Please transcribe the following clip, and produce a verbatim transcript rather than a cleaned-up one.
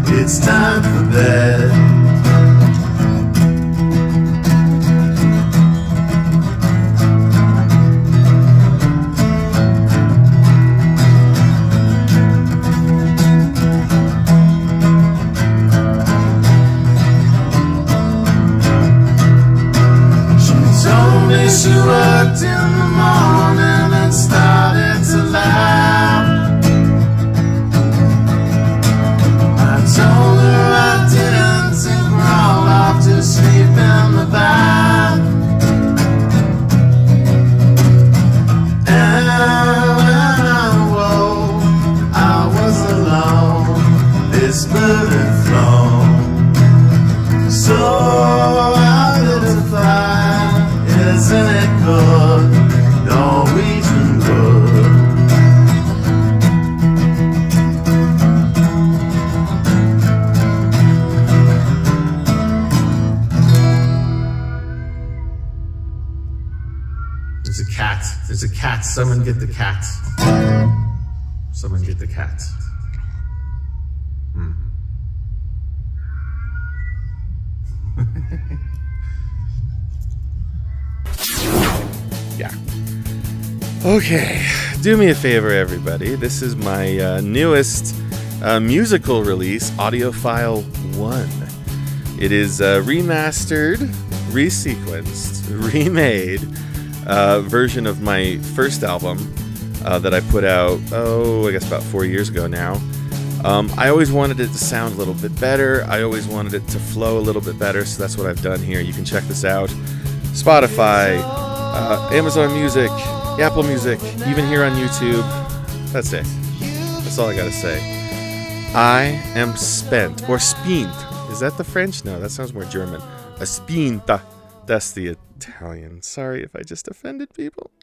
it's time for bed. She worked in the morning and started to laugh. I told her I didn't and crawled off to sleep in the bath. And when I woke, I was alone. This bird had flown. So I lit a fire. Isn't it good? Norwegian wood. There's a cat. There's a cat. Someone get the cat. Someone get the cat. Hmm. Yeah. Okay, do me a favor, everybody. This is my uh, newest uh, musical release, Audiophile One. It is a remastered, resequenced, remade uh, version of my first album uh, that I put out, oh, I guess about four years ago now. Um, I always wanted it to sound a little bit better. I always wanted it to flow a little bit better, so that's what I've done here. You can check this out. Spotify, uh, Amazon Music, Apple Music, even here on YouTube. That's it. That's all I gotta say. I am spent, or spient. Is that the French? No, that sounds more German. A spinta. That's the Italian. Sorry if I just offended people.